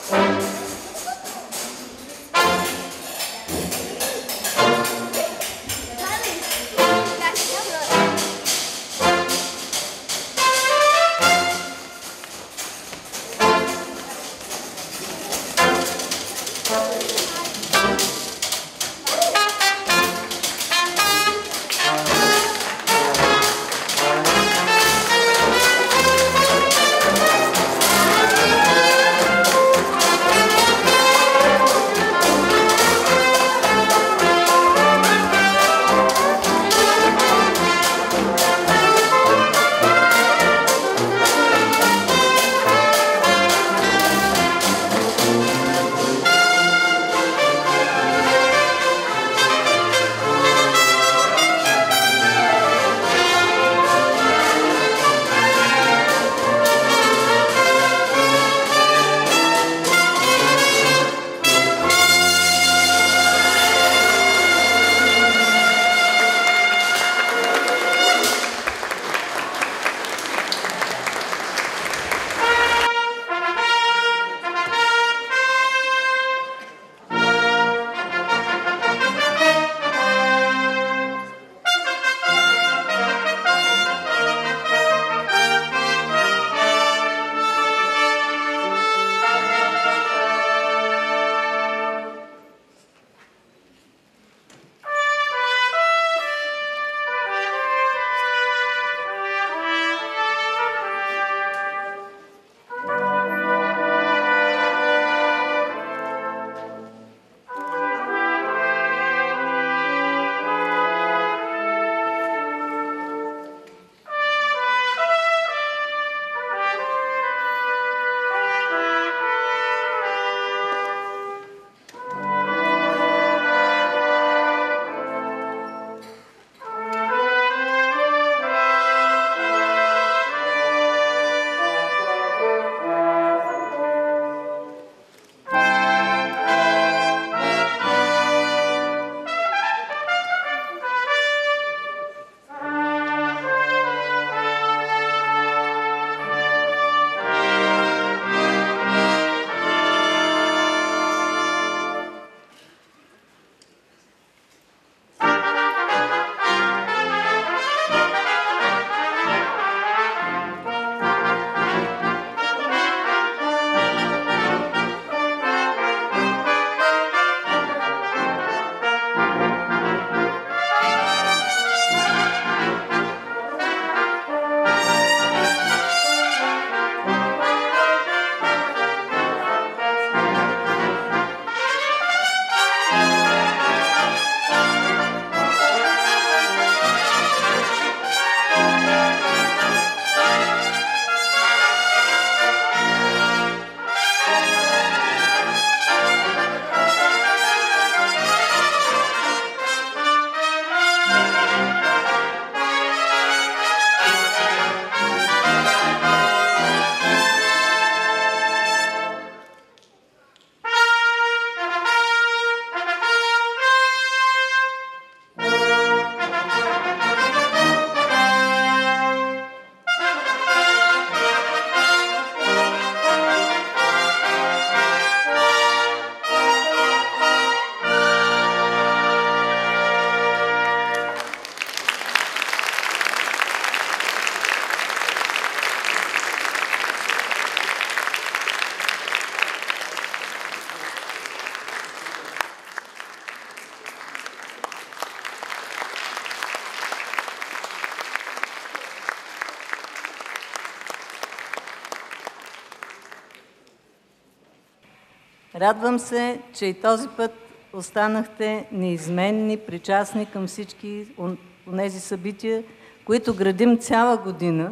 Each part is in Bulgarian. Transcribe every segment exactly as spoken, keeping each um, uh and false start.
Радвам се, че и този път останахте неизменни, причастни към всички тези събития, които градим цяла година,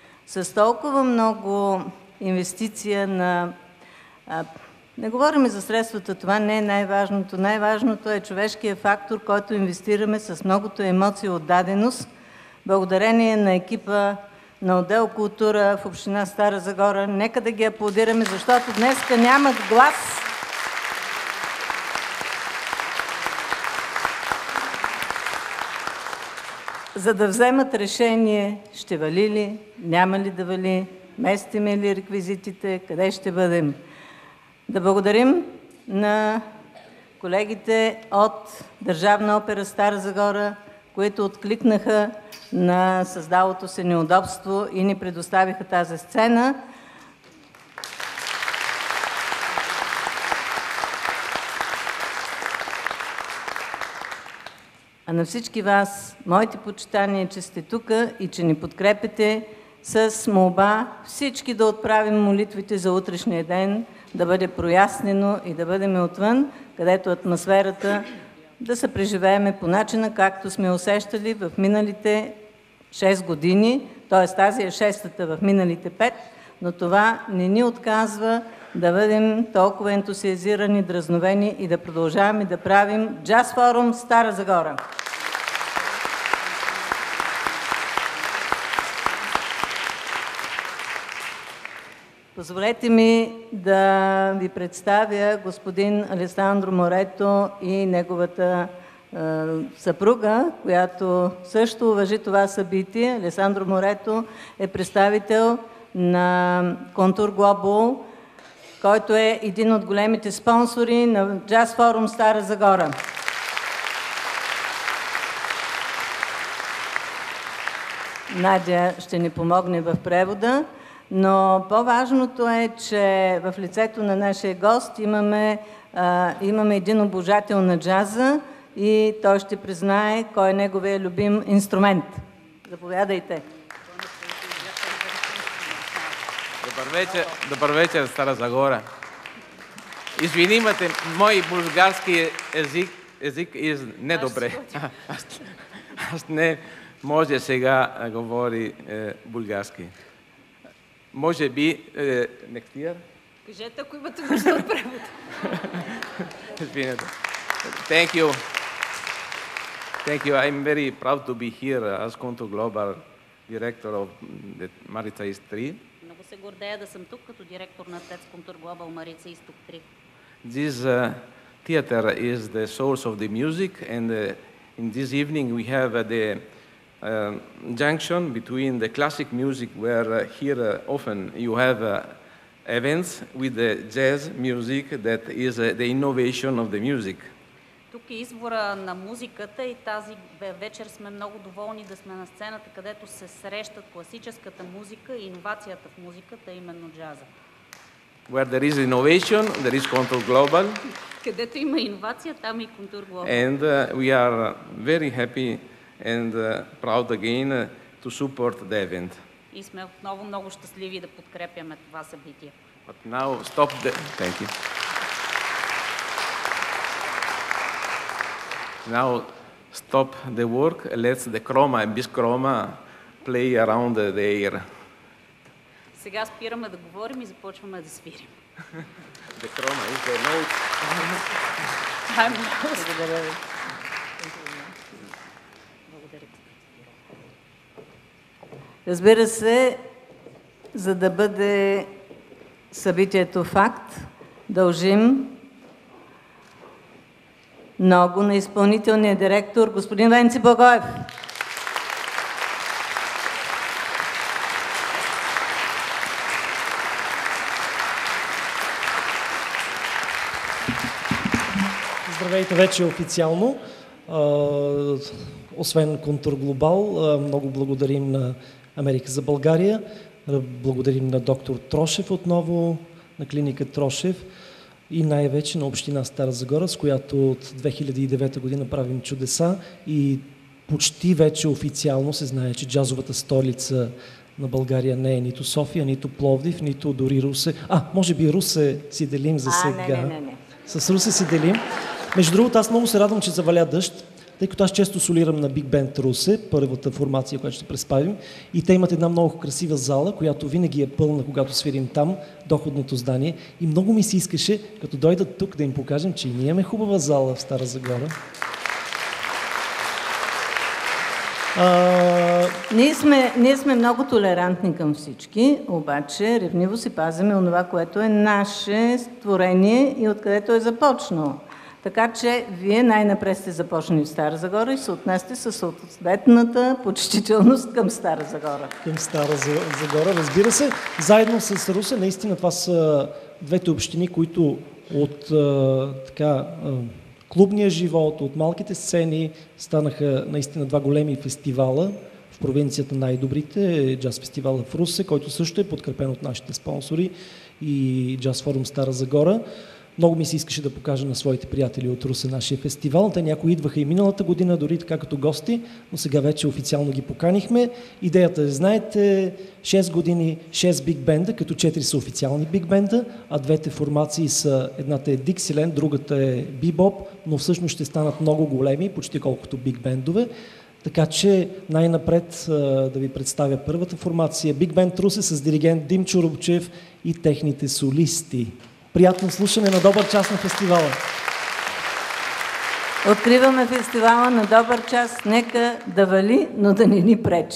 с толкова много инвестиция на... А, не говорим за средствата, това не е най-важното. Най-важното е човешкият фактор, който инвестираме с многото емоции и отдаденост, благодарение на екипа на отдел култура в община Стара Загора. Нека да ги аплодираме, защото днеска нямат глас. За да вземат решение, ще вали ли, няма ли да вали, местиме ли реквизитите, къде ще бъдем. Да благодарим на колегите от Държавна опера Стара Загора, които откликнаха на създалото се неудобство и ни предоставиха тази сцена. А на всички вас, моите почитания, че сте тук и че ни подкрепите, с молба всички да отправим молитвите за утрешния ден, да бъде прояснено и да бъдем отвън, където атмосферата да се преживееме по начина, както сме усещали в миналите шест години, т.е. тази е шестата в миналите пет, но това не ни отказва да бъдем толкова ентусиазирани, дразновени и да продължаваме да правим Джаз Форум Стара Загора. Позволете ми да ви представя господин Алесандро Морето и неговата е, съпруга, която също уважи това събитие. Алесандро Морето е представител на Контур Глобал, който е един от големите спонсори на Джаз Форум Стара Загора. Надя ще ни помогне в превода. Но по-важното е, че в лицето на нашия гост имаме, а, имаме един обожател на джаза и той ще признае кой е неговия любим инструмент. Заповядайте. Добър вечер, добър вечер, Стара Загора. Извинимате, мой български език, език е недобре. Аз, аз не може сега говори е, български. Може би, е, нектир? Кажете, ако имате нужда от превод. Извинете. Thank you. Thank you. I'm very proud to be here as Contour Global Director of the Maritza East три. Много се гордея да съм тук като директор на ТЕЦ Контур Глобал Марица Изток три. This uh, theater is the source of the music, and uh, in this evening we have uh, the Uh, junction between the classic music, where uh, here uh, often you have uh, events, with the jazz music that is uh, the innovation of the music. Тук е извора на музиката и тази вечер сме много доволни да сме на сцената, където се срещат класическата музика и иновацията в музиката, именно джаза. Where there is innovation, there is Contour Global. Където има иновация, там и Контур Глобал. And uh, we are very happy and uh, proud again uh, to support the event. И сме отново много щастливи да подкрепяме това събитие. But now stop the... Thank you. Now stop the work, let's the chroma and bis chroma play around the air. Сега спираме да говорим и започваме да свирим. The chroma is the note. Благодаря ви. Разбира се, за да бъде събитието факт, дължим много на изпълнителния директор господин Венци Благоев. Здравейте вече официално. Освен Контур Глобал, много благодарим на Америка за България, благодарим на доктор Трошев отново, на клиника Трошев и най-вече на община Стара Загора, с която от две хиляди и девета година правим чудеса и почти вече официално се знае, че джазовата столица на България не е нито София, нито Пловдив, нито дори Русе. А, може би Русе си делим за сега. А, не, не, не, не. С Русе си делим. Между другото, аз много се радвам, че заваля дъжд, тъй като аз често солирам на Биг Бенд Русе, първата формация, която ще представим, и те имат една много красива зала, която винаги е пълна, когато свирим там, доходното здание. И много ми се искаше, като дойдат тук, да им покажем, че и ние имаме хубава зала в Стара Загора. А... Ние, сме, ние сме много толерантни към всички, обаче ревниво си пазиме онова, което е наше творение и откъдето е започнало. Така че вие най-напред сте започнали в Стара Загора и се отнесете със съответната почтителност към Стара Загора. Към Стара Загора, разбира се. Заедно с Русе, наистина това са двете общини, които от а, така, а, клубния живот, от малките сцени станаха наистина два големи фестивала. В провинцията най-добрите, джаз фестивала в Русе, който също е подкрепен от нашите спонсори, и Джаз форум Стара Загора. Много ми се искаше да покажа на своите приятели от Русе нашия фестивал. Те някои идваха и миналата година, дори така като гости, но сега вече официално ги поканихме. Идеята е, знаете, шест години, шест биг бенда, като четири са официални биг бенда, а двете формации са, едната е Диксиленд, другата е Бибоп, но всъщност ще станат много големи, почти колкото биг бендове. Така че най-напред да ви представя първата формация Биг Бенд Русе с диригент Димчо Рубчев и техните солисти. Приятно слушане, на добър час на фестивала! Откриваме фестивала на добър час. Нека да вали, но да не ни пречи.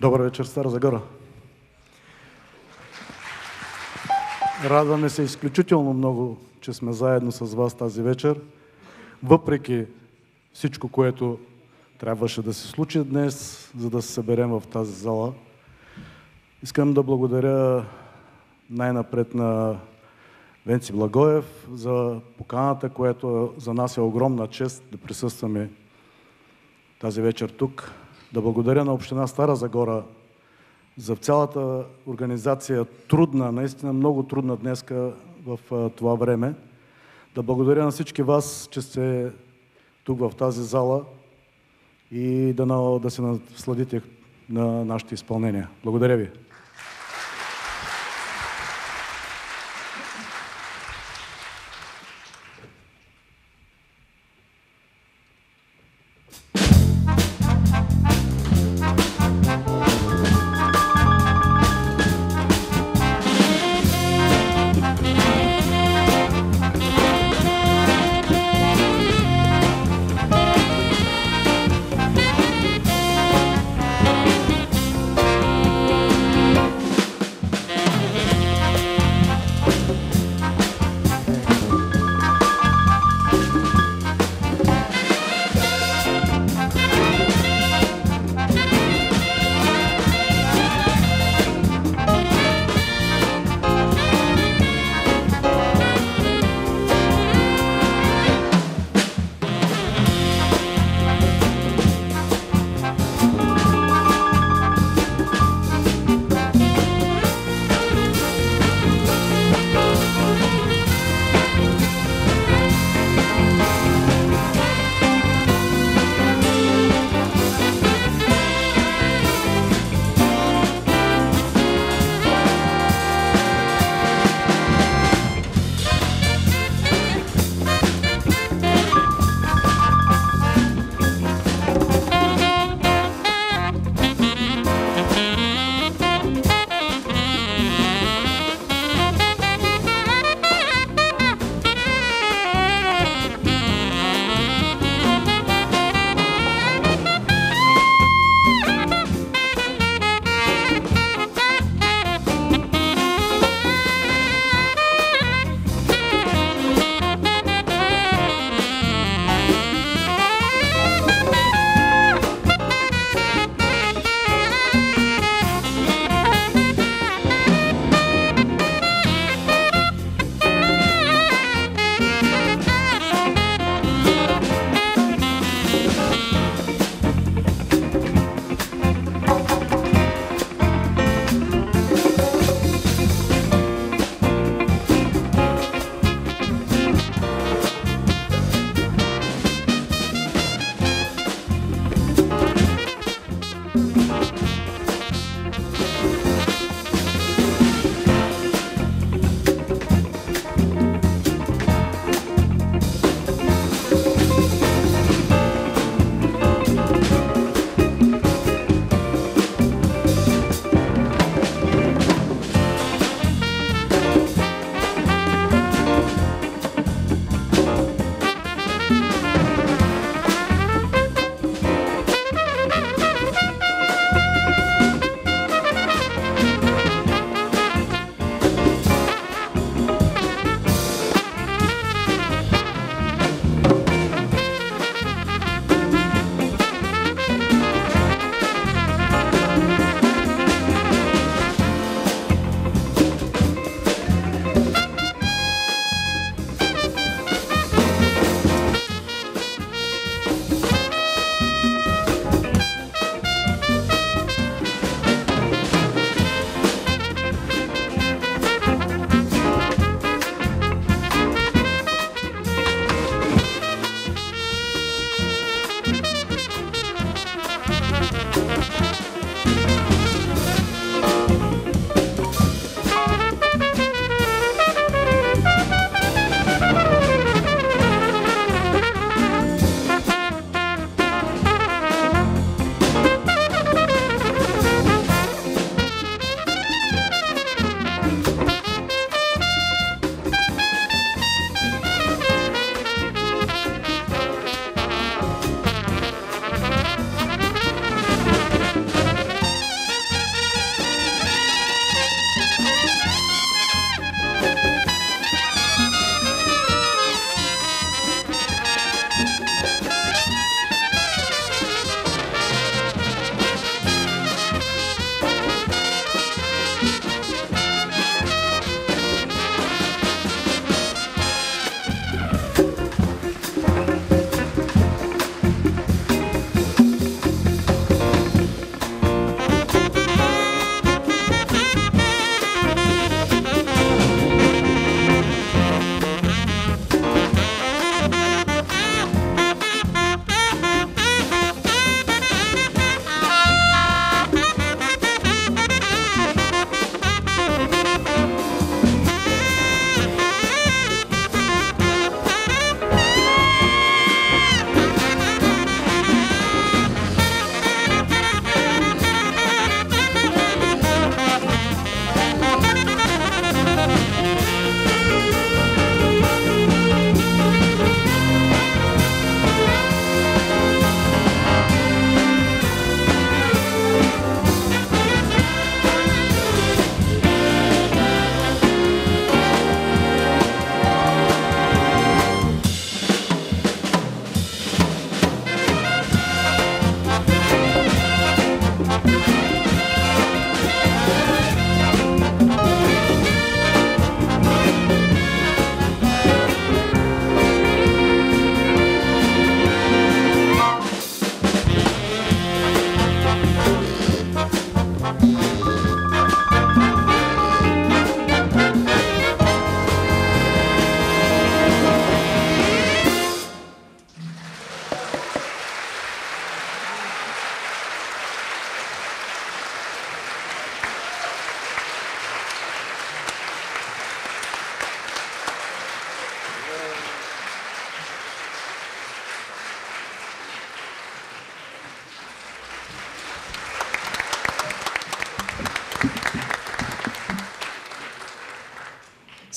Добър вечер, Стара Загора. Радваме се изключително много, че сме заедно с вас тази вечер. Въпреки всичко, което трябваше да се случи днес, за да се съберем в тази зала, искам да благодаря най-напред на Венци Благоев за поканата, което за нас е огромна чест да присъстваме тази вечер тук. Да благодаря на община Стара Загора за цялата организация, трудна, наистина много трудна днеска в това време. Да благодаря на всички вас, че сте тук в тази зала и да, на, да се насладите на нашите изпълнения. Благодаря ви.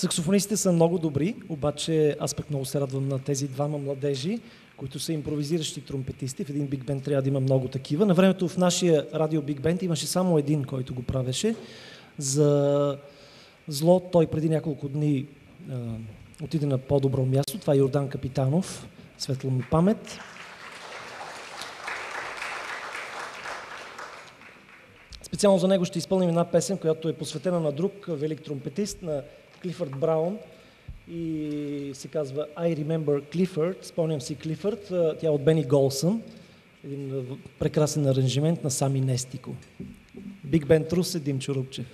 Саксофонистите са много добри, обаче аз пък много се радвам на тези двама младежи, които са импровизиращи тромпетисти. В един биг бенд трябва да има много такива. На времето в нашия радио биг бенд имаше само един, който го правеше. За зло той преди няколко дни а, отиде на по-добро място. Това е Йордан Капитанов. Светла му памет. Специално за него ще изпълним една песен, която е посветена на друг велик тромпетист, на Клифърд Браун, и се казва I Remember Clifford, спомням си Клифърд, тя е от Бени Голсън, един прекрасен аранжимент на Сами Нестико. Биг Бенд Русе, Димчо Рупчев.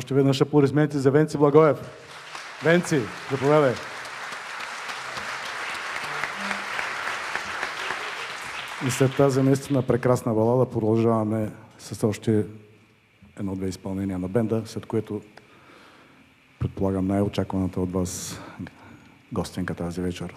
Още веднъж аплодисменти за Венци Благоев. Венци, заповядай. И след тази наистина прекрасна балада продължаваме с още едно-две изпълнения на бенда, след което предполагам най-очакваната от вас гостенка тази вечер.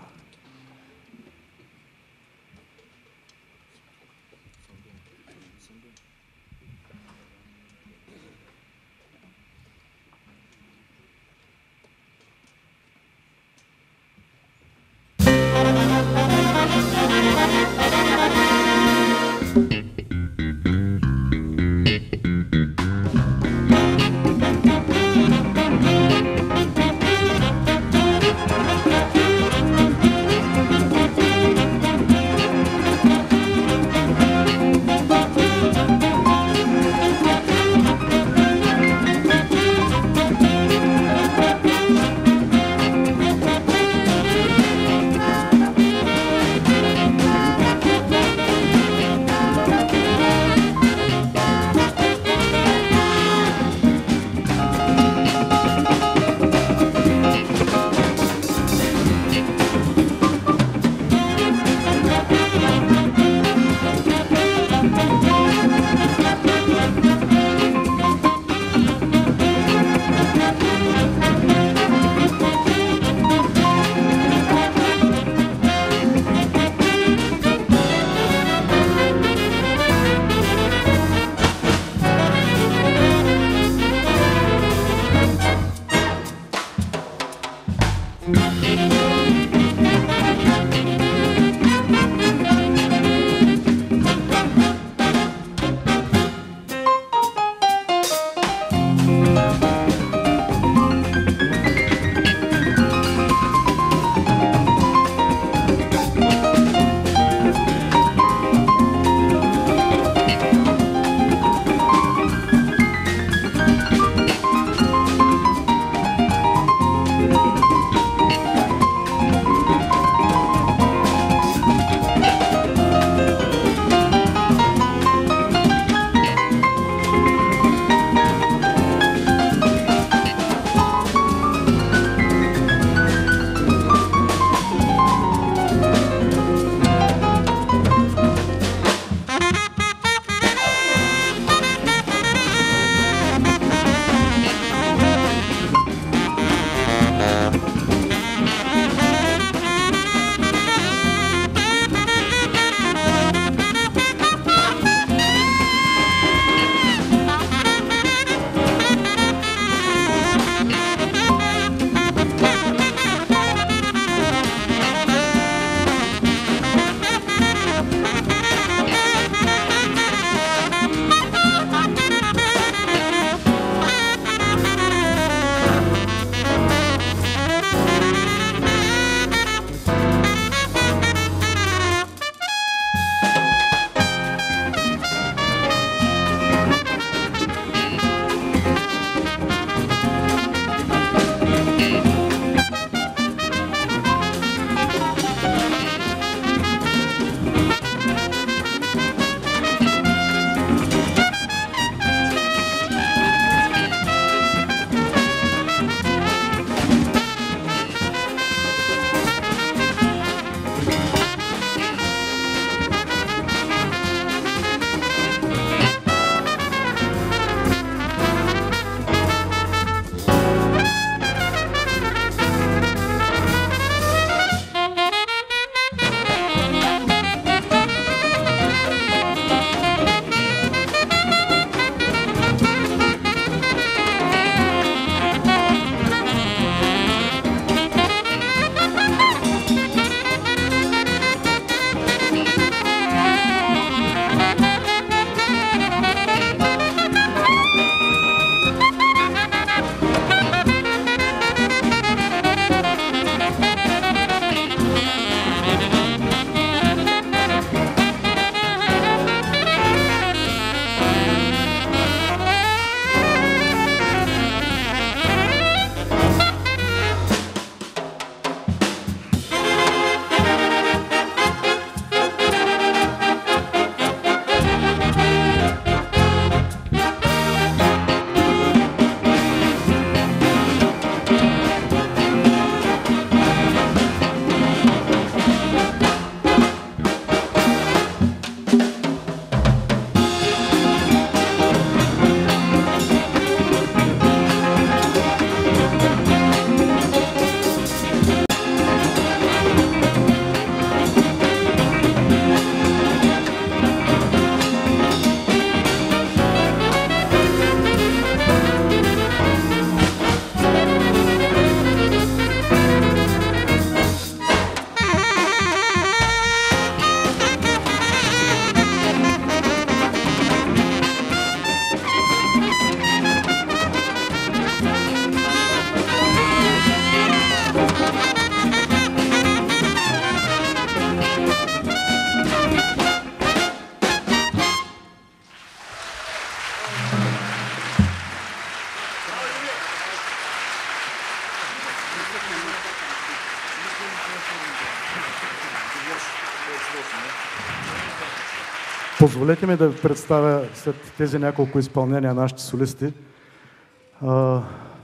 Позволете ми да ви представя след тези няколко изпълнения нашите солисти. А,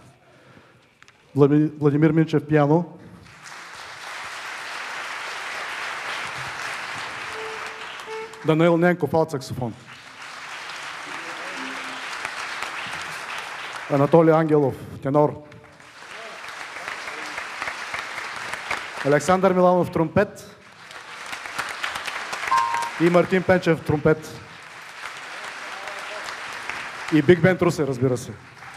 Владимир Минчев пиано, Данаил Ненков алт саксофон, Анатолий Ангелов тенор, Александър Миланов тромпет и Мартин Пенчев тромпет. И Биг Бенд Русе, разбира се.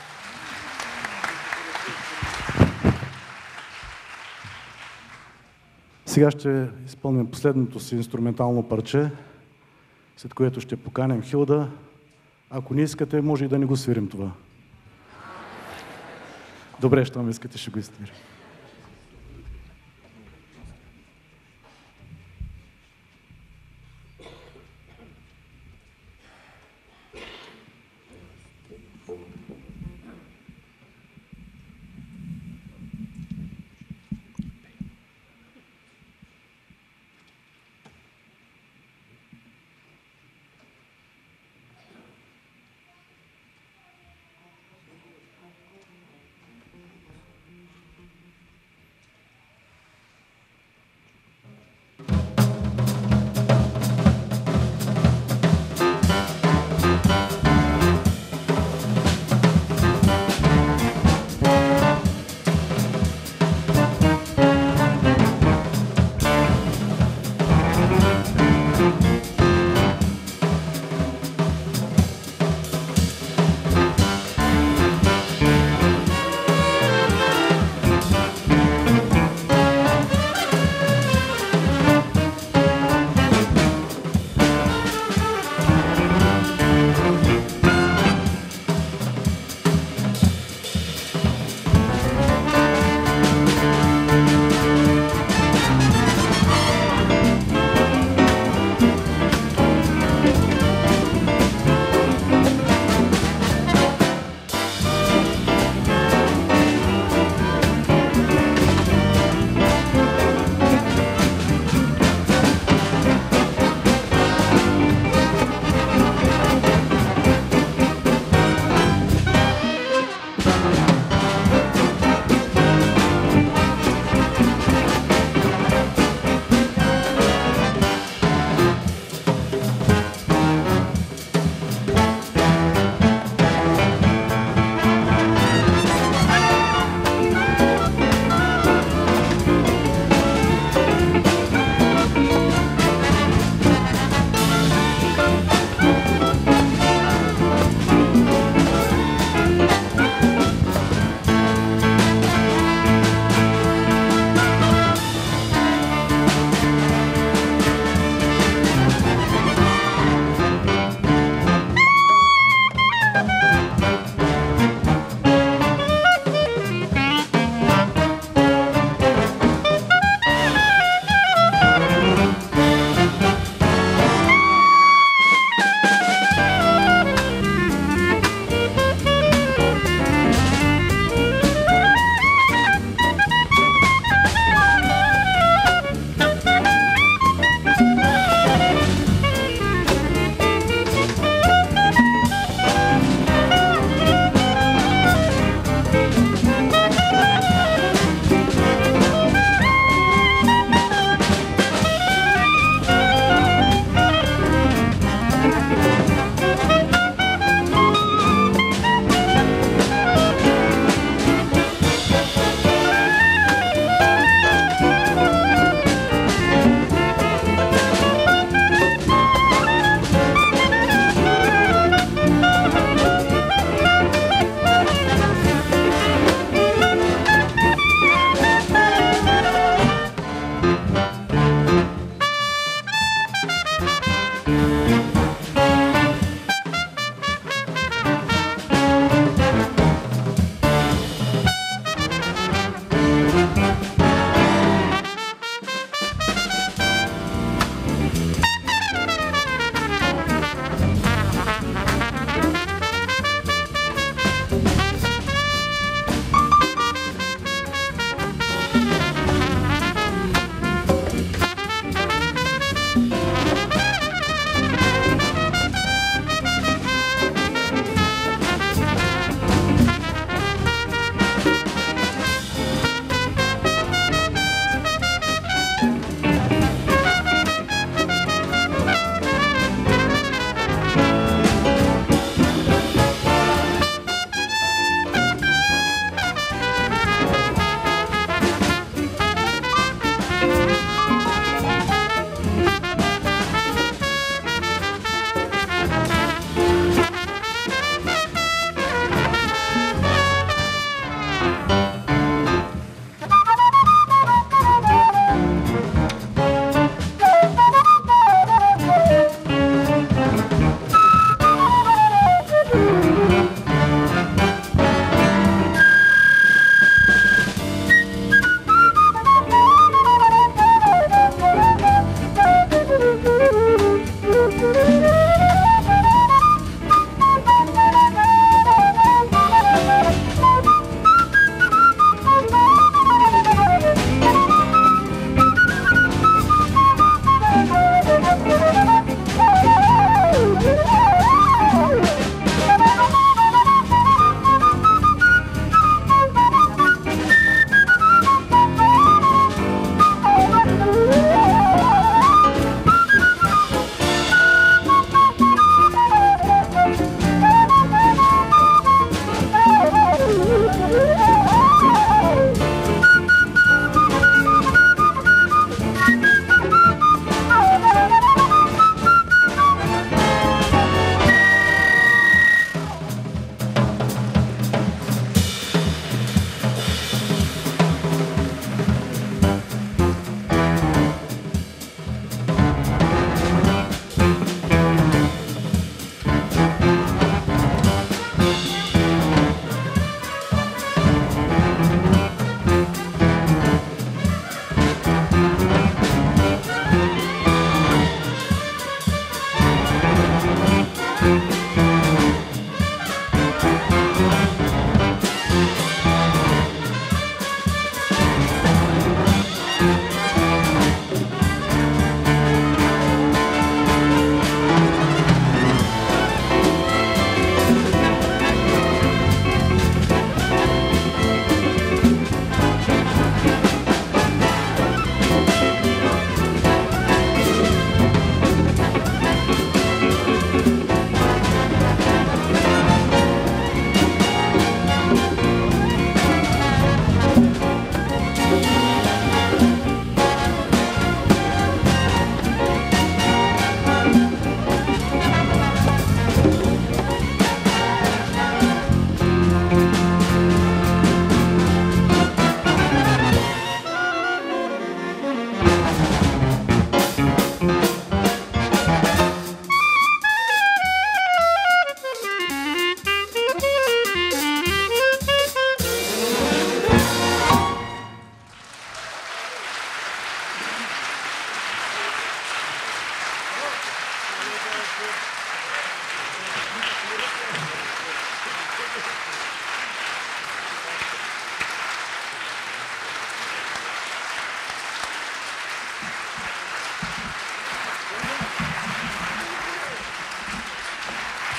Сега ще изпълним последното си инструментално парче, след което ще поканем Хилда. Ако не искате, може и да не го свирим това. Добре, щом искате, ще го изтвирим.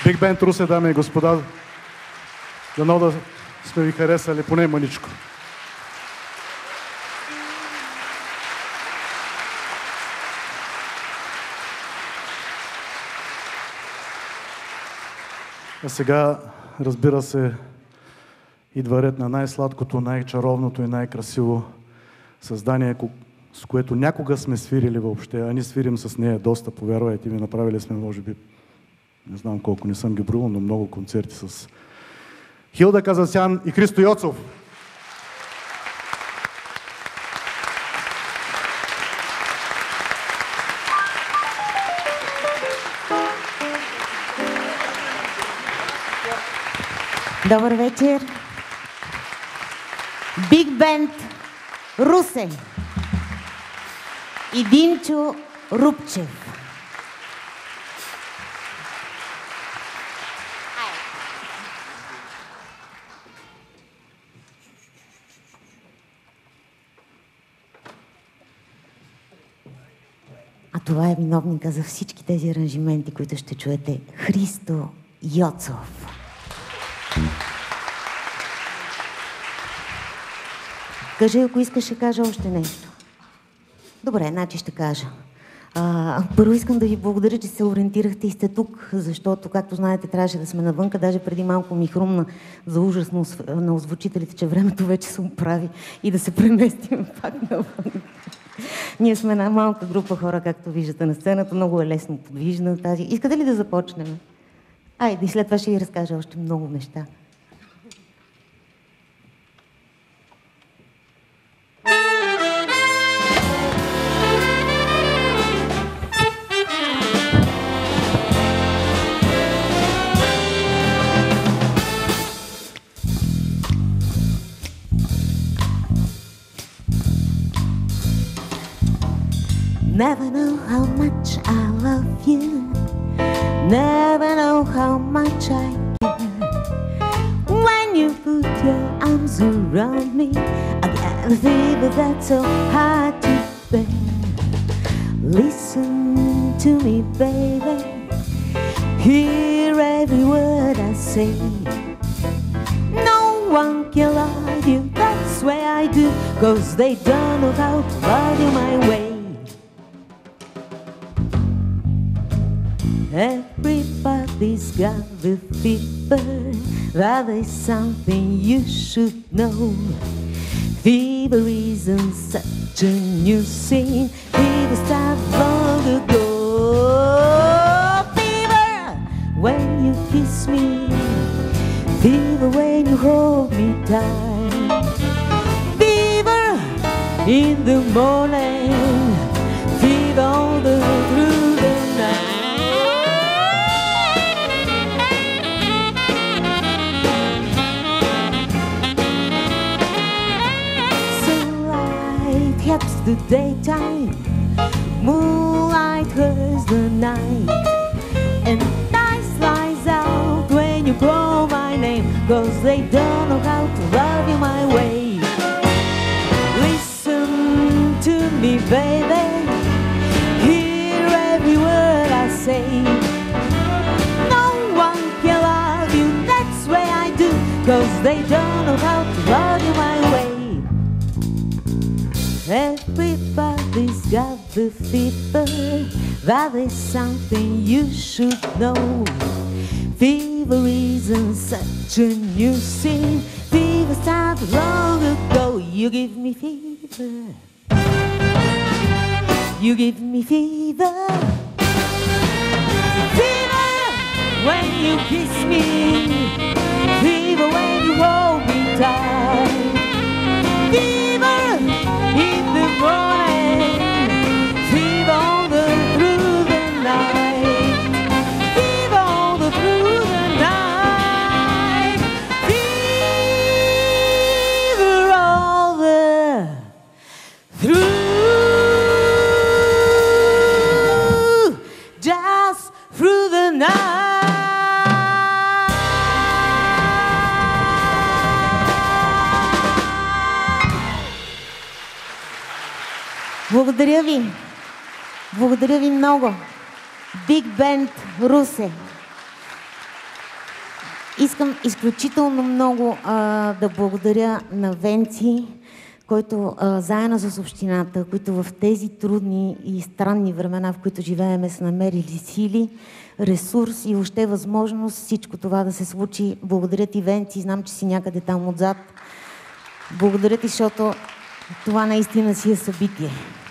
Big Band Русе, дами и господа. Дано да сме ви харесали поне маничко. А сега, разбира се, идва ред на най-сладкото, най-чаровното и най-красиво създание, с което някога сме свирили въобще, а ние свирим с нея доста, повярвайте ми, направили сме, може би, не знам колко, не съм ги броил, но много концерти с Хилда Казасян и Христо Йоцов. Добър вечер! Биг Бенд Русе и Димчо Рупчев. А това е виновника за всички тези аранжименти, които ще чуете. Христо Йоцов. Кажи, ако искаш, ще кажа още нещо. Добре, значи ще кажа. А, първо искам да ви благодаря, че се ориентирахте и сте тук, защото, както знаете, трябваше да сме навънка. Даже преди малко ми хрумна за ужас на, на озвучителите, че времето вече се оправи и да се преместим пак навън. Ние сме една малка група хора, както виждате на сцената. Много е лесно подвижна тази. Искате ли да започнем? Айде, и след това ще ви разкажа още много неща. Never know how much I love you. Never know how much I care. When you put your arms around me, I get a fever that's so hard to bear. Listen to me, baby. Hear every word I say. No one can love you, that's why I do. Cause they don't know how to love you my way. Everybody's got the fever. That is something you should know. Fever isn't such a new scene. Fever started long ago. Fever when you kiss me. Fever when you hold me tight. Fever in the morning. Fever all the through the night. Helps the daytime, moonlight hurts the night, and night slides out when you call my name, cause they don't know how to love you my way. Listen to me, baby, hear every word I say. No one can love you, that's why I do, cause they don't know how to love you my way. Everybody's got the fever. That is something you should know. Fever isn't such a new scene. Fever started long ago. You give me fever. You give me fever. Fever when you kiss me. Fever when you hold me tight. Fever in the morning, fever all the through the night, fever all the through the night, fever all the through, just through the night. Благодаря ви. Благодаря ви много. Биг Бенд Русе. Искам изключително много а, да благодаря на Венци, който а, заедно с общината, които в тези трудни и странни времена, в които живееме, са намерили сили, ресурс и въобще възможност всичко това да се случи. Благодаря ти, Венци, знам, че си някъде там отзад. Благодаря ти, защото това наистина си е събитие.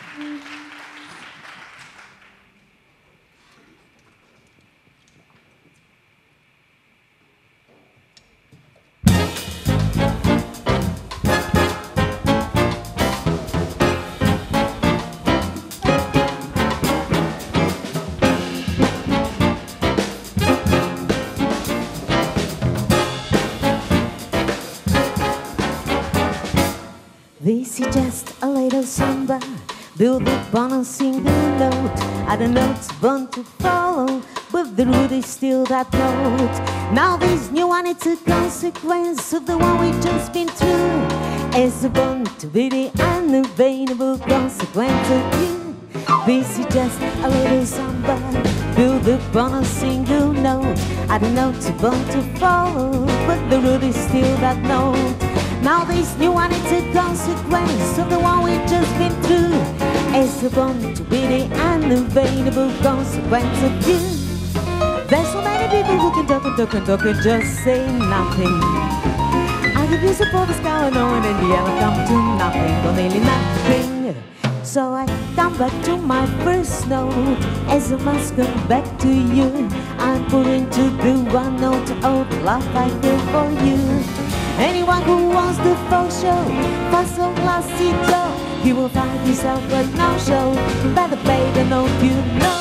This is just a little samba built upon a single note. I don't know it's born to follow, but the root is still that note. Now this new one, it's a consequence of the one we've just been through. It's born to be the unavailable consequence of you. This is just a little samba built upon a single note. I don't know it's born to follow, but the root is still that note. Now this new one, it's a consequence of the one we've just been through. It's born to be the unavailable consequence of you. There's so many people who can talk and talk and talk and just say nothing. I give you support the sky and knowing in the end I come to nothing, or nearly nothing. So I come back to my first note as I must come back to you. I'm putting to the one note of love I feel for you. Anyone who wants the full show, fast or classico, he will find himself with no show. Better play the note you know.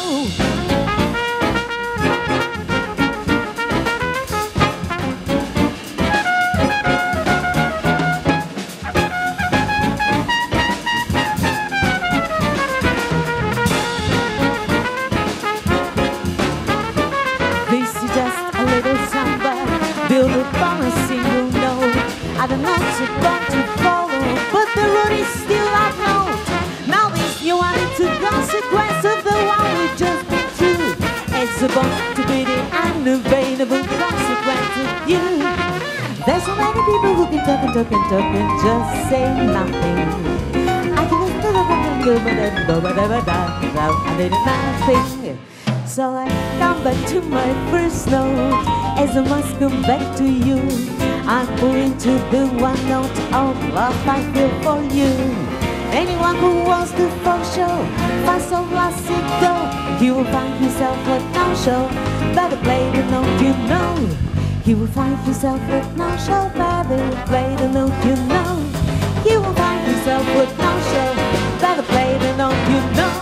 This is just a little samba built upon a single note. I don't know it's about to follow, but the root is still that note. Now this new one, it's a consequence of the one we just been through. It's about to be the unavailable consequence of you. There's so many people who can talk and talk and talk and just say nothing. I can just talk and go, but I go, but I did nothing. So I come back to my first note as I must come back to you. I'm pulling to the one note of love I feel for you. Anyone who wants the folk show, fast or classic go, he will find himself with no show. Better play the note you know. He will find himself with no show. Better play the note you know. He will find himself with no show. Better play the note you know.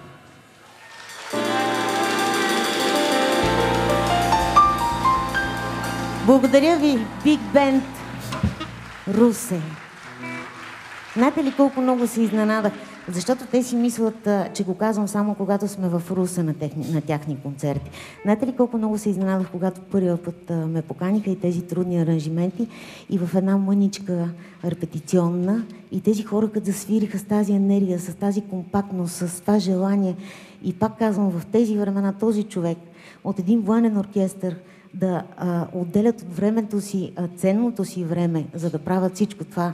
Благодаря ви, Биг Бенд Русе. Знаете ли колко много се изненадах? Защото те си мислят, че го казвам само когато сме в Русе на, техни, на тяхни концерти. Знаете ли колко много се изненадах, когато първия път ме поканиха и тези трудни аранжименти и в една мъничка репетиционна и тези хора като засвириха с тази енергия, с тази компактност, с това желание. И пак казвам, в тези времена този човек от един военен оркестър да а, отделят от времето си, а, ценното си време, за да правят всичко това.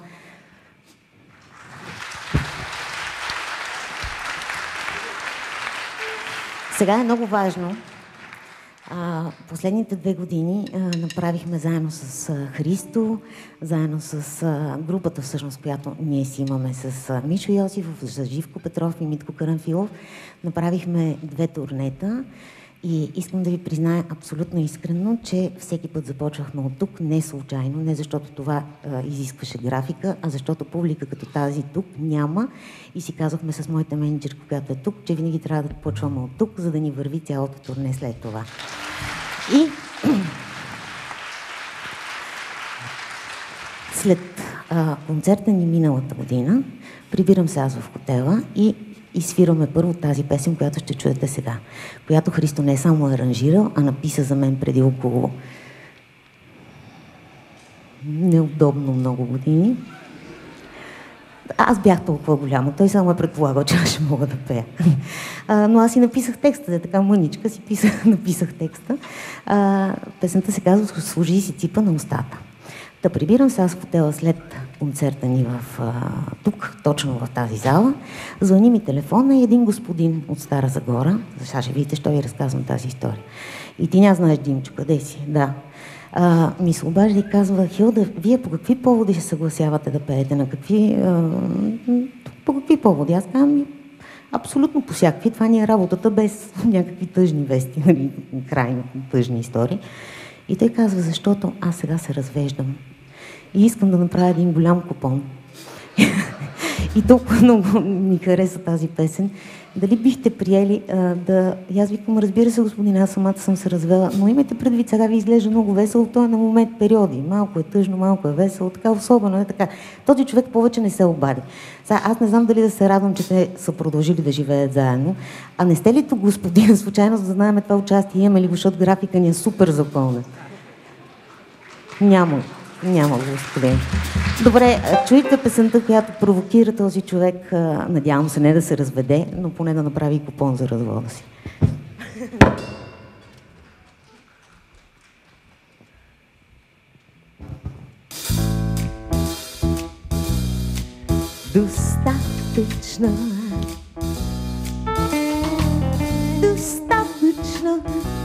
Сега е много важно. А, последните две години а, направихме заедно с а, Христо, заедно с а, групата, всъщност, която ние си имаме с а, Мишо Йосифов, с Живко Петров и Митко Карамфилов. Направихме две турнета. И искам да ви призная абсолютно искрено, че всеки път започвахме от тук, не случайно, не защото това а, изискваше графика, а защото публика като тази тук няма. И си казахме с моята менеджерка, която е тук, че винаги трябва да почваме от тук, за да ни върви цялото турне след това. И след а, концерта ни миналата година, прибирам се аз в хотела и И свираме първо тази песен, която ще чуете сега, която Христо не е само аранжирал, а написа за мен преди около неудобно много години. Аз бях толкова голяма. Той само е предполагал, че аз ще мога да пея. А, но аз си написах текста, така мъничка си писах, написах текста. А, песента се казва "Сложи си ципа на устата". Да прибирам се аз в хотела след концерта ни в, а, тук, точно в тази зала. Звъни ми телефона и един господин от Стара Загора. Сега ще видите, що ви разказвам тази история. И ти няма знаеш, Димчо, къде си? Да. А, ми се обажда и казва: "Хилда, вие по какви поводи се съгласявате да пеете? На какви, а, по какви поводи?" Аз казвам: "Абсолютно по всякакви. Това ни е работата, без някакви тъжни вести, нали, крайно тъжни истории." И той казва: "Защото аз сега се развеждам и искам да направя един голям купон." И толкова много ми хареса тази песен. Дали бихте приели а, да... И аз викам: "Разбира се, господин, аз самата съм се развела, но имайте предвид, сега ви изглежда много весело, той е на момент периоди. Малко е тъжно, малко е весело, така особено е така." Този човек повече не се обади. Сега, аз не знам дали да се радвам, че те са продължили да живеят заедно. А не сте ли тук, господин, случайно за да знаем това участие, имаме ли го, защото графика ни е супер запълнена? Няма. Няма, господин. Добре, чуйте песента, която провокира този човек, надявам се не да се разведе, но поне да направи купон за развода си. Достатъчно, достатъчно,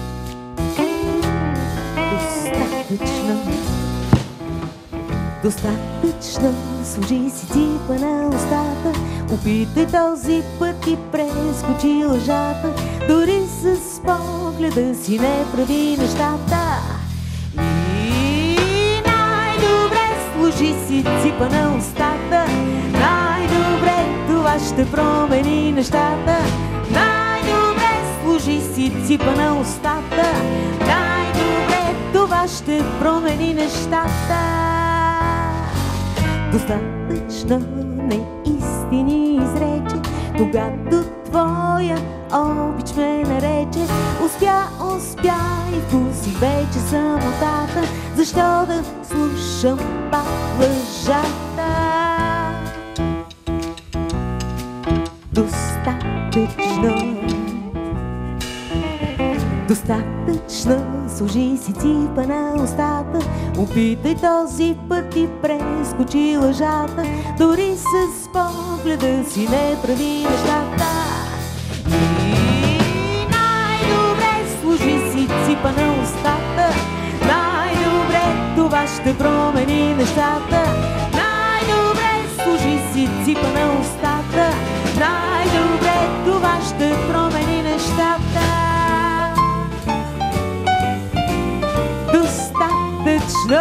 достатъчно. Достатъчно, сложи си ципа на устата, опитай този път и прескочи лъжата, дори с погледа си не прави нещата. И най-добре сложи си ципа на устата, най-добре това ще промени нещата. Най-добре сложи си ципа на устата, най-добре това ще промени нещата. Достатъчно неистини изрече, когато твоя обич ме нарече. Успя, успя и вкусих вече самотата, защо да слушам пак лъжата? Достатъчно, достатъчно, сложи си ципа на устата, опитай този път и прескочи лъжата, дори с погледа си не прави нещата. И най-добре сложи си ципа на устата, най-добре това ще промени нещата. Най-добре сложи си ципа на устата, най-добре това ще промени нещата. Достатъчно,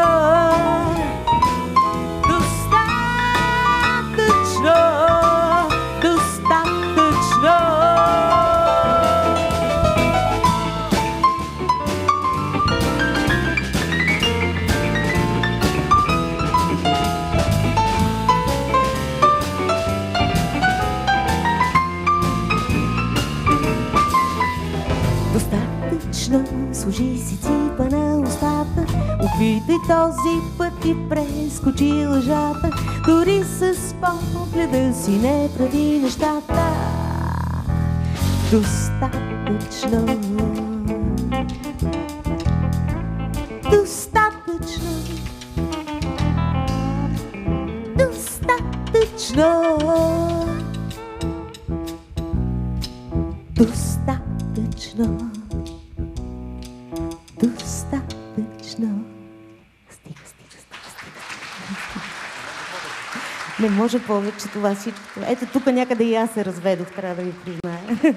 достатъчно, достатъчно. Достатъчно, сложи си ципа на устата, опитай този път и прескочи лъжата, дори с погледа си не прави нещата. Достатъчно, достатъчно, достатъчно, достатъчно. Достатъчно. Стига, стига, стига, стига. Не може повече това всичко. Ето тук някъде и аз се разведох, трябва да ви призная.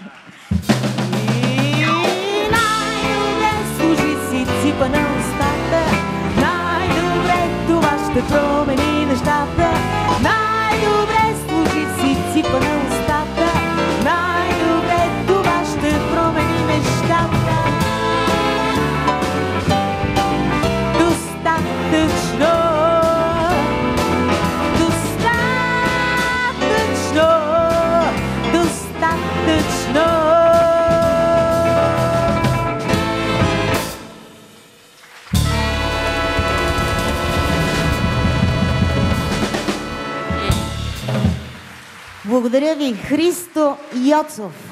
И най-добре сложи си ципа на устата, най-добре това ще промени нещата. Най-добре сложи си ципа на устата, най-добре това ще промени нещата. Достатъчно, достатъчно, достатъчно. Благодаря ви, Христо Йоцов.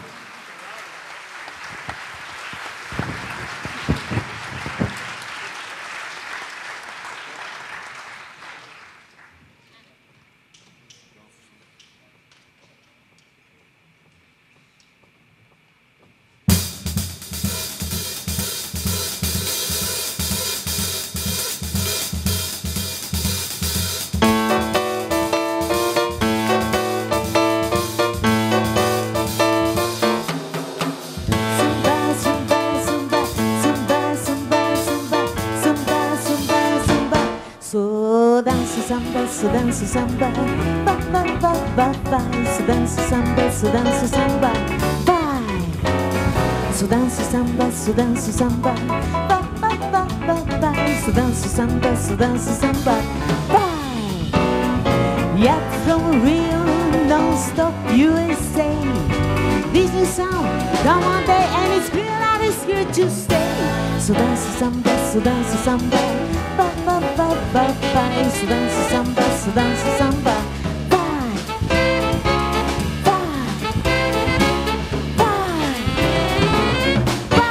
So dança samba, ba ba ba ba vai. So dança samba, so dança samba, vai. So dança samba, so dança samba, ba ba ba ba vai. So dança samba, so dança samba, vai. Yet from Rio, non-stop U S A, this new sound, come on day, and it's real and it's here to stay. So dança samba, so dança samba, ba ba ba ba vai. So dança samba, so dança samba, vai, vai, vai, vai.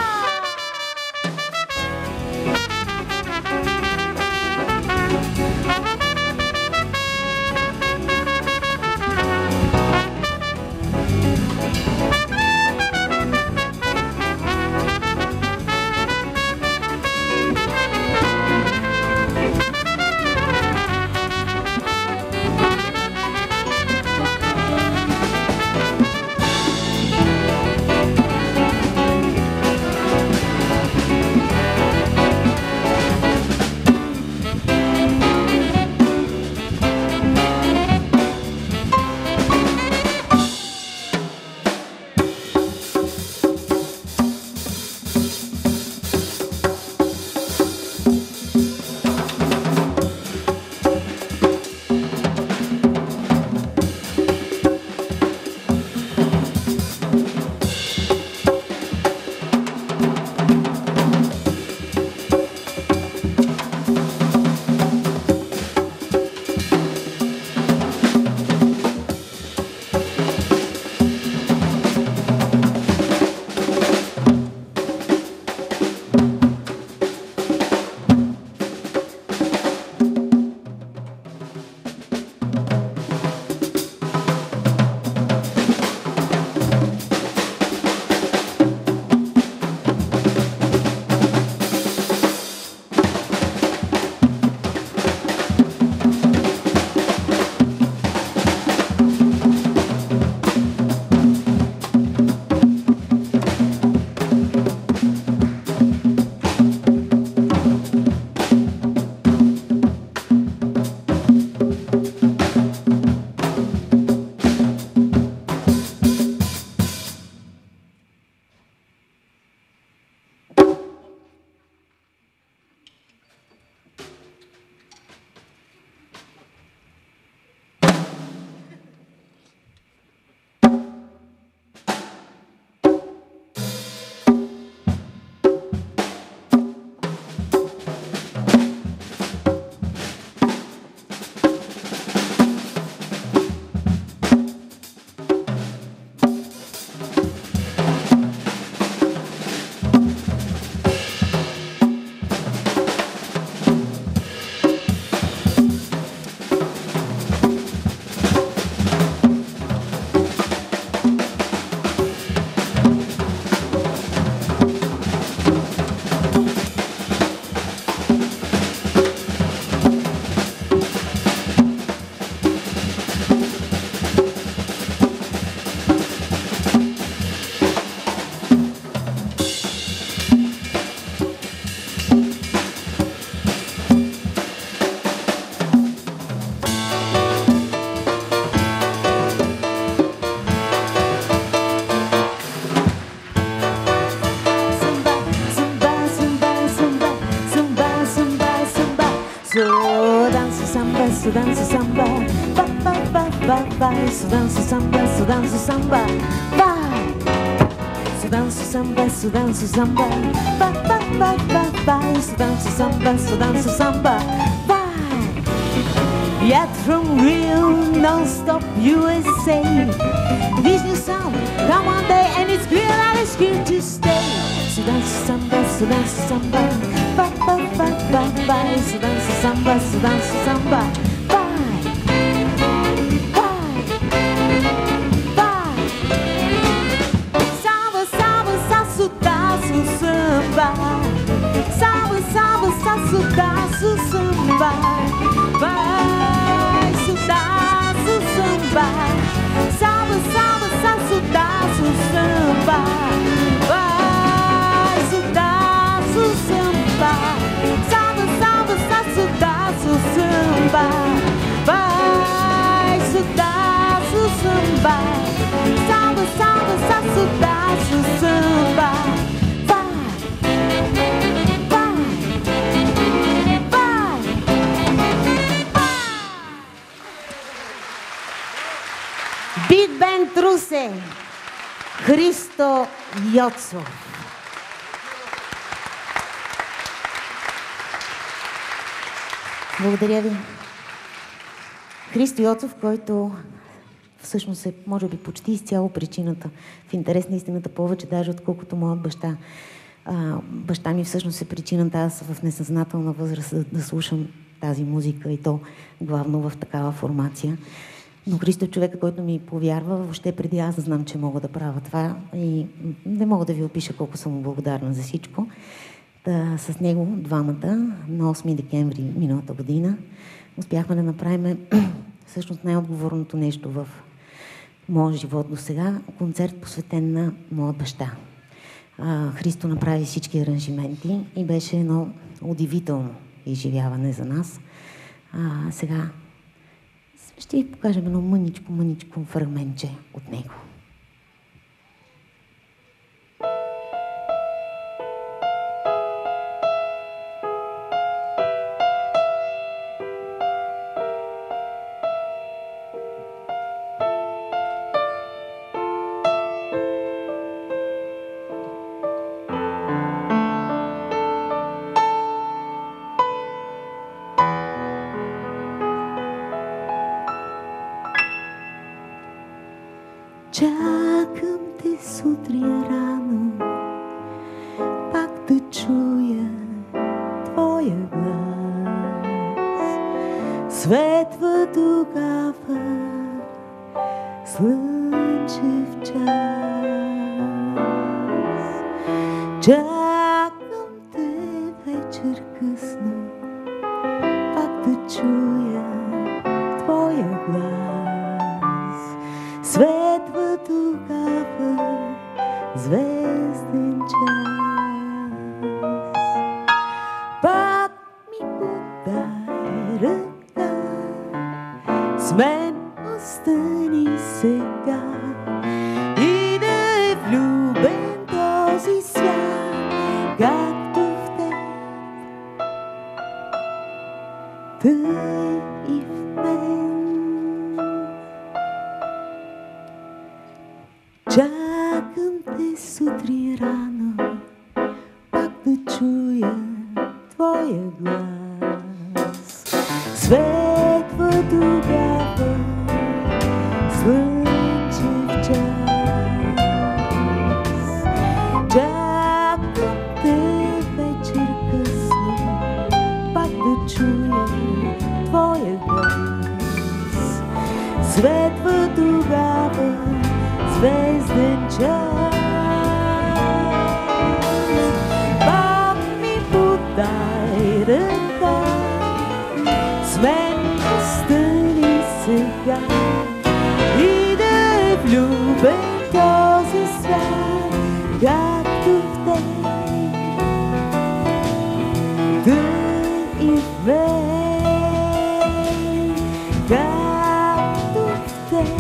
so dança samba, ba ba ba ba vai, so dança samba, so dança samba, vai. So dança samba, so dança samba, ba ba ba ba vai, so dança samba, so dança samba, vai. Yet from Rio, non-stop U S A. This new sound, come one day, and it's clear that it's here to stay. So dance samba, so dance samba, ba ba ba ba ba. So dance samba, so dance samba, bye, bye, bye. Samba, samba, sa su da su samba. Samba, samba, sa su da su samba. Bye, su da su samba. Samba, samba, sa su da su samba. Bye, su da su samba. Samba, samba, sa su da su samba. Bye, su da su samba. Samba, samba, sa su da su samba. Биг Бенд Русе, Христо Йоцов. Благодаря ви. Христо Йоцов, който всъщност е, може би, почти изцяло причината, в интерес на истината повече даже, отколкото моят баща. А, баща ми всъщност е причината аз в несъзнателна възраст да, да слушам тази музика и то главно в такава формация. Но Христо е човека, който ми повярва, въобще преди аз да знам, че мога да правя това и не мога да ви опиша колко съм му благодарна за всичко. Та, с него, двамата, на осми декември миналата година, успяхме да направим всъщност най-отговорното нещо в моя живот до сега, концерт посветен на моя баща. А, Христо направи всички аранжименти и беше едно удивително изживяване за нас. А, сега ще ви покажем едно мъничко, мъничко фрагментче от него. Чакам те сутрин рано, пак да чуя твоя глас. Светва тогава слънчев час. Чакам те вечер късно, пак да чуя твоя глас. Светва тогава звезден час. Пак ми подай ръка, с мен остани сега и да е влюбен този свят, както в теб, тъй и в мен. Чакам те сутрин рано, пак да чуя твоя глас. Светва тогава слънчев час. Чакам те вечер късно, пак да чуя твоя глас. Светва тогава звезден час. Пак ми подай ръка, с мен остани сега и да е влюбен този свят, както в теб, тъй и в мен, както в теб.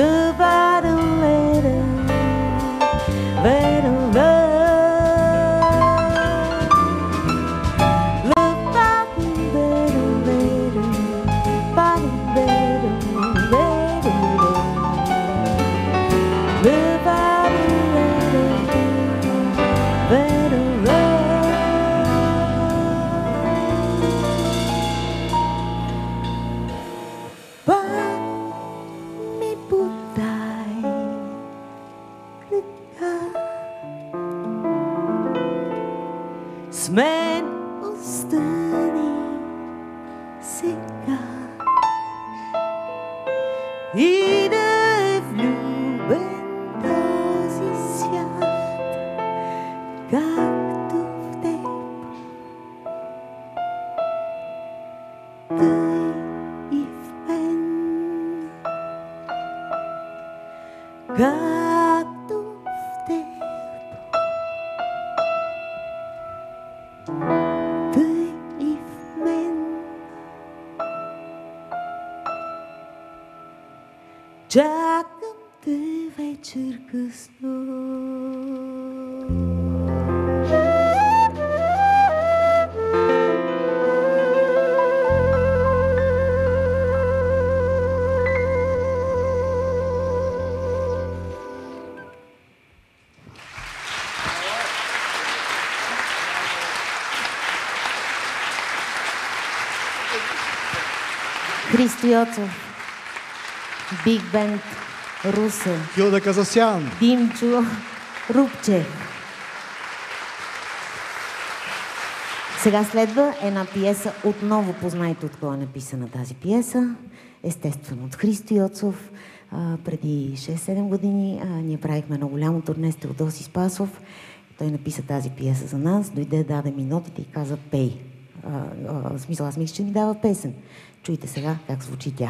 С мен остани сега и да е влюбен този свят, както в теб, тъй и в мен, както в теб. Тъй и в мен. Чакам те вечер късно. Христо Йоцов, Биг Бенд, Русе, Хилда Казасян, Димчо Рупчев. Сега следва една пиеса, отново познайте от кой е написана тази пиеса, естествено от Христо Йоцов. А, преди шест-седем години а, ние правихме едно голямо турне с Теодоси Спасов. Той написа тази пиеса за нас, дойде, даде ми нотите и каза пей. А, а, в смисъл, аз мисля, че ми дава песен. Чуйте сега как звучи тя.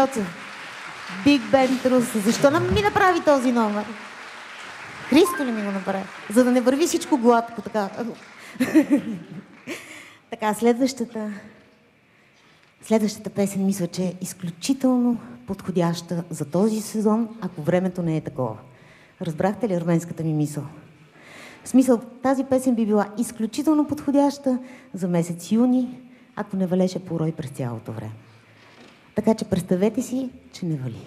Йоцев. Биг Бенд Русе. Защо не ми направи този номер? Христо ли ми го направи? За да не върви всичко гладко, така. Така, следващата... Следващата песен мисля, че е изключително подходяща за този сезон, ако времето не е такова. Разбрахте ли арменската ми мисъл? В смисъл, тази песен би била изключително подходяща за месец юни, ако не валеше порой през цялото време. Така че представете си, че не вали.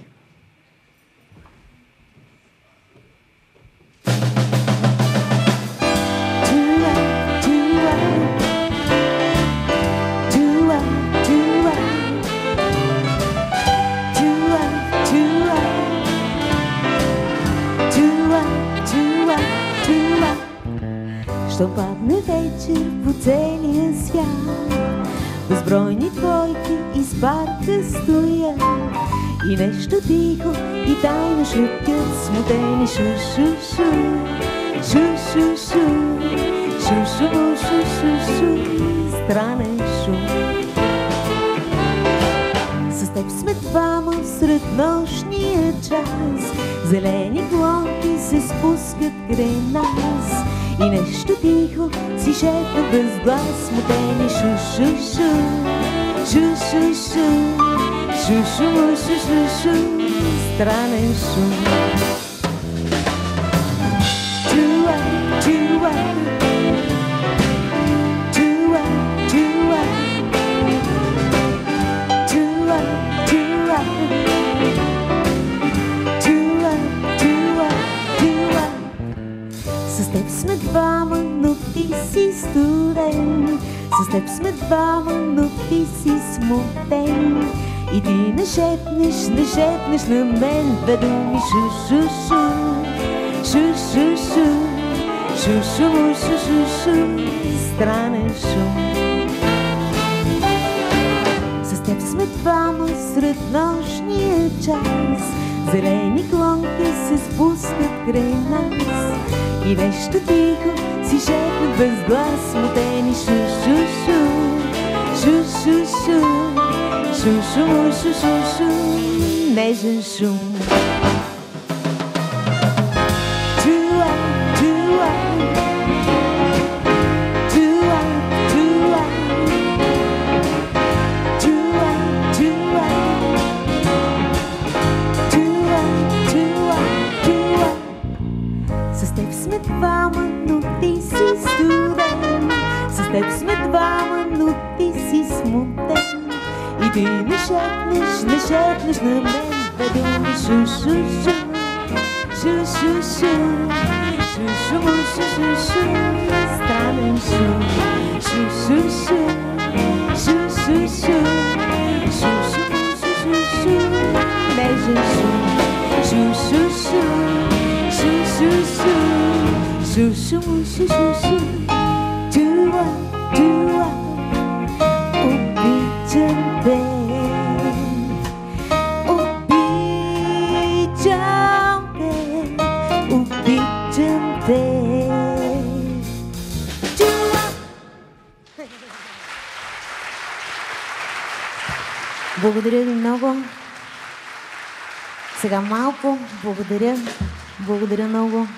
Що падне вечер по целия свят, безбройни двойки из парка стоят и нещо тихо и тайно шептят смутени шу-шу-шу, шу-шу-шу, шу-шу-шу-шу-шу, странен шум. С теб сме двама сред нощния час, зелени клонки се спускат край нас и нещо тихо си шепва без глас, смутени шу-шу-шу, шу-шу-шу, шу-шу-шу-шу-шу, странен шум. Чуа, чуа, чуа, чуа, чуа, чуа, чуа, чуа, чуа. С теб сме двама, но ти си студен. С теб сме двама, но ти си смутен. И ти не шепнеш, не шепнеш на мен две думи шу-шу-шу, шу-шу-шу, шу-шу-шу-шу-шу, странен шум. С теб сме двама сред нощния час, зелени клонки се спускат край нас и нещо тихо си шепнат без глас, смутени шу-шу-шу, шу-шу-шу, шу-шу-шу-шу-шу, нежен шум. Чуа, чуа, чуа, чуа, чуа, чуа, чуа, чуа, чуа. С теб сме двама, но ти си студен. С теб сме двама, но ти си смутен. И ти не шепнеш, не шепнеш на мен две думи шу-шу-шу, шу-шу-шу, шу-шу-шу-шу-шу, странен шум. Шу-шу-шу, шу-шу-шу, шу-шу-шу-шу-шу, нежен шум. Шу-шу-шу, шу-шу-шу, шу-шу-шу-шу-шу, чуа, чуа, обичам те, обичам те, обичам те. Чуа! Благодаря ви много. Сега малко, благодаря, благодаря много.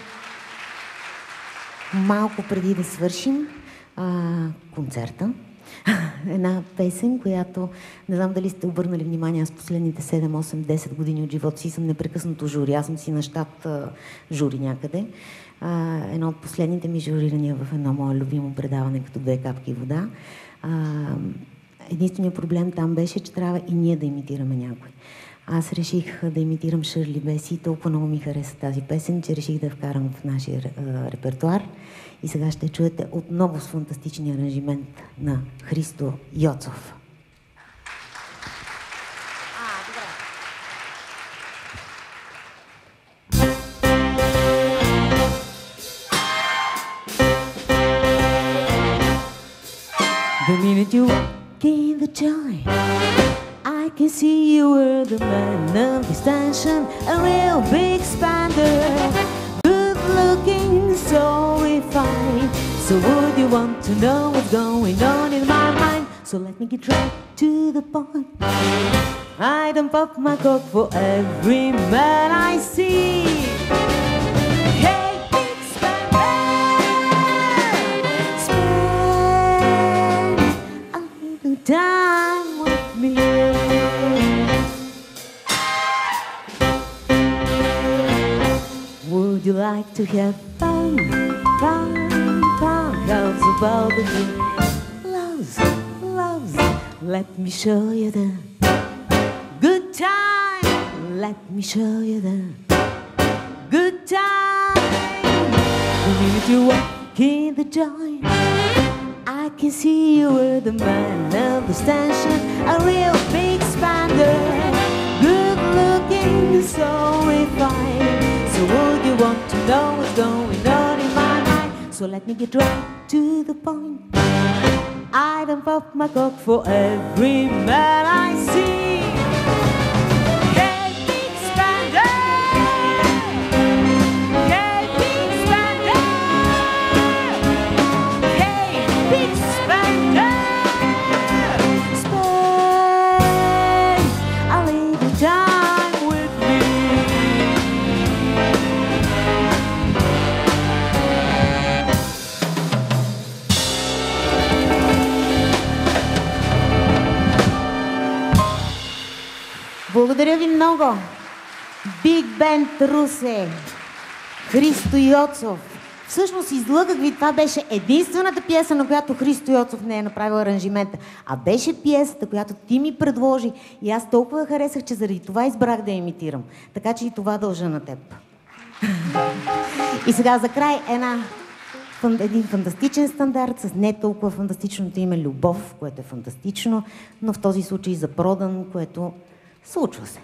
Малко преди да свършим а, концерта, една песен, която не знам дали сте обърнали внимание, аз последните седем, осем, десет години от живота си съм непрекъснато жури. Аз съм си на щат а, жури някъде. А, едно от последните ми журирания в едно мое любимо предаване, като две капки вода. А, единственият проблем там беше, че трябва и ние да имитираме някой. Аз реших да имитирам Шърли Беси и толкова много ми хареса тази песен, че реших да я вкарам в нашия репертуар. И сега ще чуете отново с фантастичния аранжимент на Христо Йоцов. The minute you walk in the joint, I can see you were the man of distinction, a real big spender, good looking, so refined. So would you want to know what's going on in my mind? So let me get right to the point. I don't pop my cork for every man I see. Hey, big spender, spend a little time with me. Would you like to have fun, fun, fun? How's about the good? Loves, loves, let me show you the good time. Let me show you the good time. The minute you walk in the joint, I can see you were the man of the station, a real big spender, good looking, so refined. So would you want to know what's going on in my mind? So let me get right to the point. I don't pop my cork for every man I see. Hey, big spender, hey, big spender, hey, big spender, spend a little time with me. Благодаря ви много. Биг Бенд Русе, Христо Йоцов. Всъщност излъгах ви, това беше единствената пиеса, на която Христо Йоцов не е направил аранжимента. А беше пиесата, която ти ми предложи и аз толкова харесах, че заради това избрах да имитирам. Така че и това дължа на теб. И сега за край една, един фантастичен стандарт с не толкова фантастичното име Любов, което е фантастично, но в този случай за Продан, което случва се.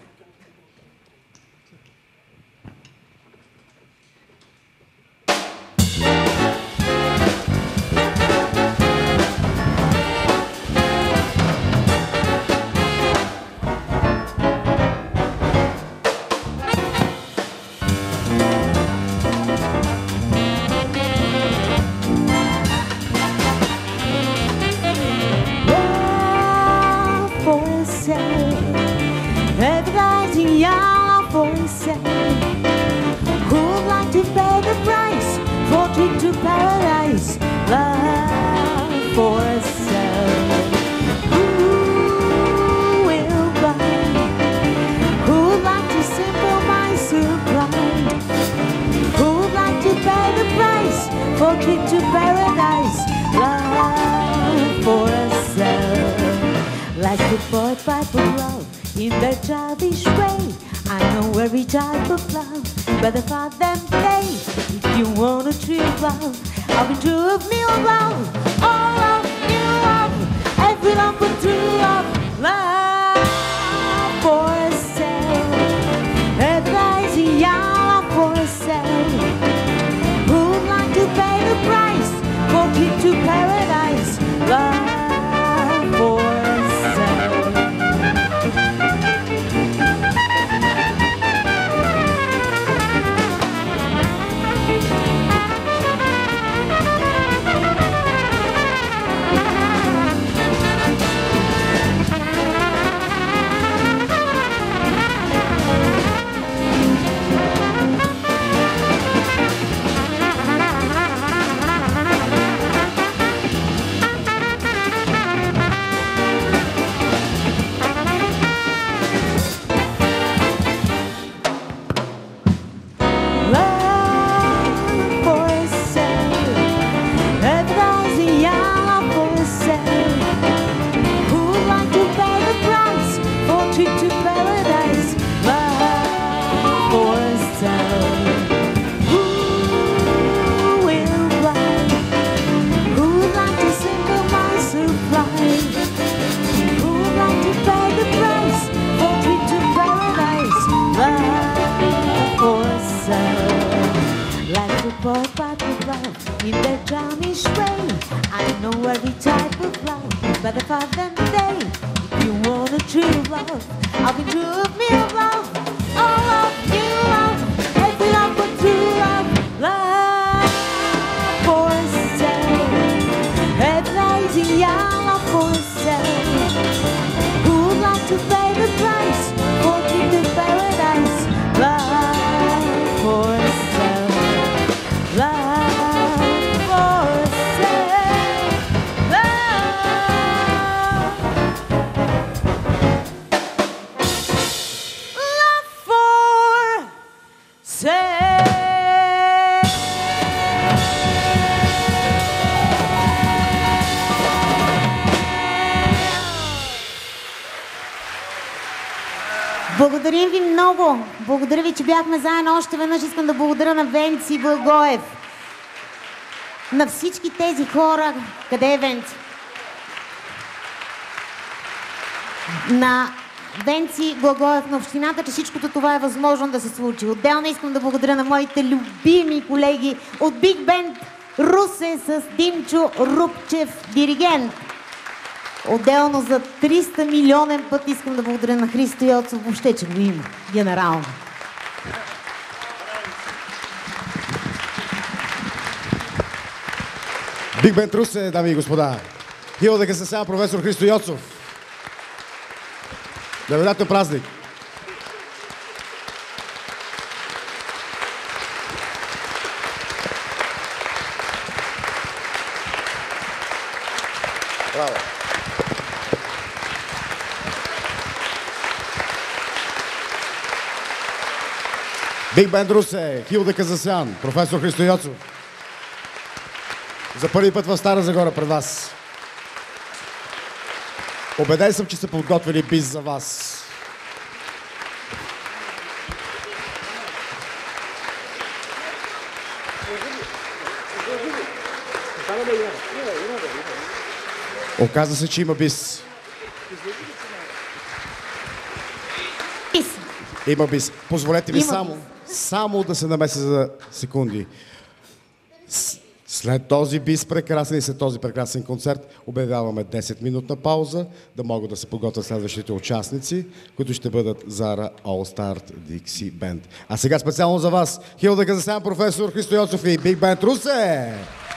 Who'd like to pay the price for a trip to paradise? Love for sale. Who will buy? Who'd like to simple my supply? Who'd like to pay the price for a trip to paradise? Love for sale. Like the boy type of love in their childish way. I know every type of love, better find them play. If you want a true love, I'll be true of me of love. All love, new love, every love but true love. Love for sale, advice, young love for sale. Who'd like to pay the price for a trip to paradise? Love for sale. In their charming way, I know every type of love, better far than they. If you want a true love, I'll be true of me of love. All love, new love, every love but true love. Love for sale, advising young love for sale. Who'd like to pay the price Благодарим ви много. Благодаря ви, че бяхме заедно. Още веднъж искам да благодаря на Венци Благоев. На всички тези хора. Къде е Венци? На Венци Благоев, на общината, че всичкото това е възможно да се случи. Отделно искам да благодаря на моите любими колеги от Биг Бенд Русе с Димчо Рупчев, диригент. Отделно за триста милионен път искам да благодаря на Христо Йоцов, въобще, че го има, генерално. Биг Бенд Русе, дами и господа. Хил да сега професор Христо Йоцов. Добродател празник! Браво! Биг Бенд Русе, Хилда Казасян, професор Христо Йоцов. За първи път в Стара Загора пред вас. Убеден съм, че са подготвили бис за вас. Оказва се, че има бис. Има бис. Позволете ми само, само да се намеся за секунди. След този бис прекрасен и след този прекрасен концерт обявяваме десет минутна пауза, да могат да се подготвят следващите участници, които ще бъдат Зара All Star Dixie Band. А сега специално за вас, Хилда Казасян, професор Христо Йоцов и Биг Бенд Русе!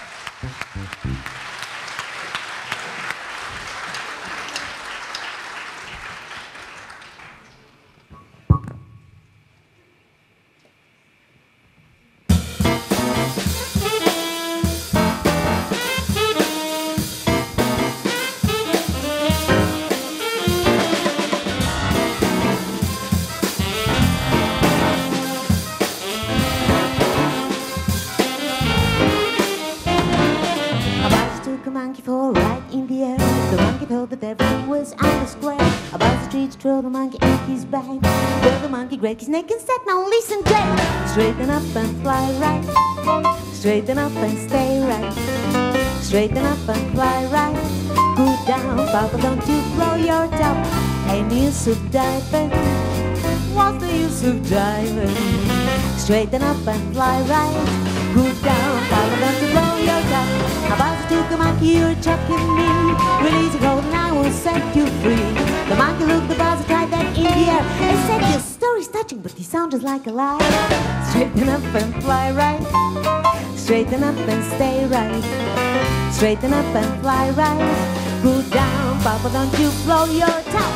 His neck and said, now listen, Jay. Straighten up and fly right. Straighten up and stay right. Straighten up and fly right. Go down, Papa, don't you blow your top. Ain't use of diving. What's the use of diving? Straighten up and fly right. Go down, Papa, don't you blow your top. About to the monkey, you're chucking me. Release your hold and I will set you free. The monkey looked, the buzzer tried that in the air and said, your story's touching, but you sound just like a lie. Straighten up and fly right. Straighten up and stay right. Straighten up and fly right. Go down, Papa, don't you blow your top.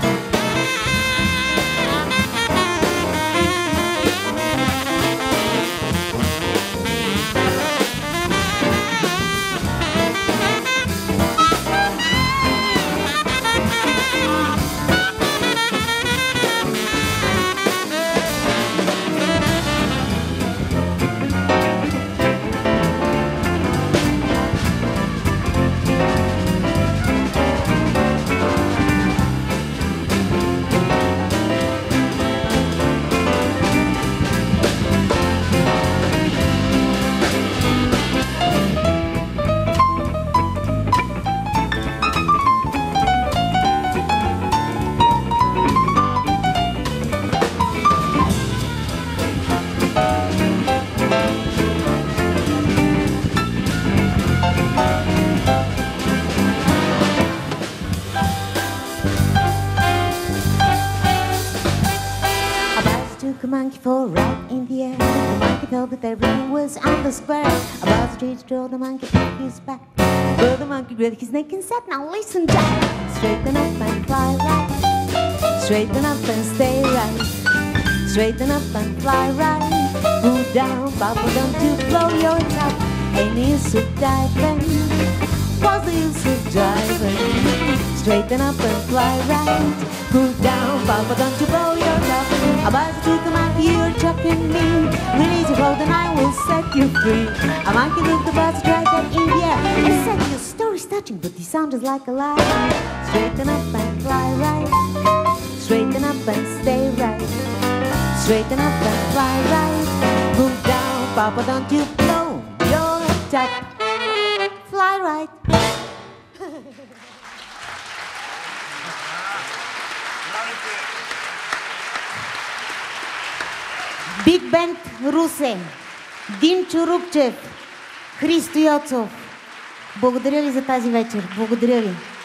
Drove the monkey off his back. But the monkey grabbed his neck and said, now listen, Jack. Straighten up and fly right. Straighten up and stay right. Straighten up and fly right. Go down, Papa, don't you blow your top. Ain't use of diving. What's the use of driving? Straighten up and fly right. Go down, Papa, don't you blow your top. About to the monkey, you're chucking me. Release your hold and I will set you free. A monkey looked the bus, tried that in the air and said, your story's touching, but you sound just like a lie. Straighten up and fly right. Straighten up and stay right. Straighten up and fly right. Move down, Papa, don't you blow your top. Fly right. Биг Бенд Русе, Димчо Рупчев, Христо Йоцов. Благодаря ви за тази вечер. Благодаря ви.